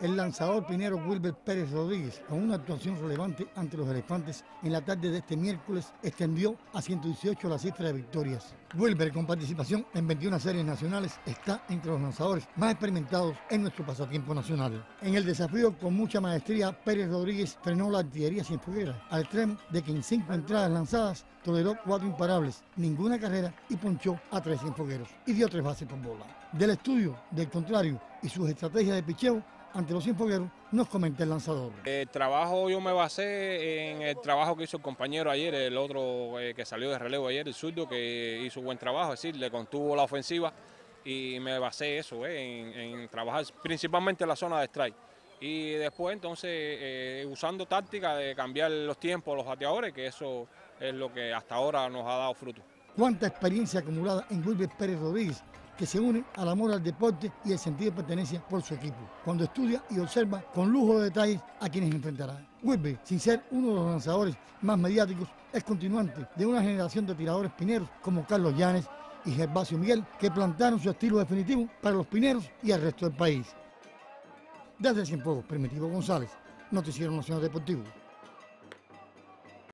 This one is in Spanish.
el lanzador pinero Wilber Pérez Rodríguez, con una actuación relevante ante los elefantes en la tarde de este miércoles, extendió a 118 la cifra de victorias. Wilber, con participación en 21 series nacionales, está entre los lanzadores más experimentados en nuestro pasatiempo nacional. En el desafío, con mucha maestría, Pérez Rodríguez frenó la artillería cienfueguera, al extremo de que en 5 entradas lanzadas toleró 4 imparables, ninguna carrera y ponchó a 3 cienfuegueros y dio 3 bases por bola. Del estudio del contrario y sus estrategias de picheo ante los cienfuegueros, nos comenta el lanzador. El trabajo, yo me basé en el trabajo que hizo el compañero ayer, el otro que salió de relevo ayer, el zurdo, que hizo buen trabajo, es decir, le contuvo la ofensiva y me basé eso, en trabajar principalmente la zona de strike. Y después entonces usando táctica de cambiar los tiempos a los bateadores, que eso es lo que hasta ahora nos ha dado fruto. Cuánta experiencia acumulada en Wilber Pérez Rodríguez, que se une al amor al deporte y el sentido de pertenencia por su equipo, cuando estudia y observa con lujo de detalles a quienes enfrentará. Wilber, sin ser uno de los lanzadores más mediáticos, es continuante de una generación de tiradores pineros como Carlos Llanes y Gervasio Miguel, que plantaron su estilo definitivo para los pineros y el resto del país. Desde Cienfuegos, Primitivo González, Noticiero Nacional Deportivo.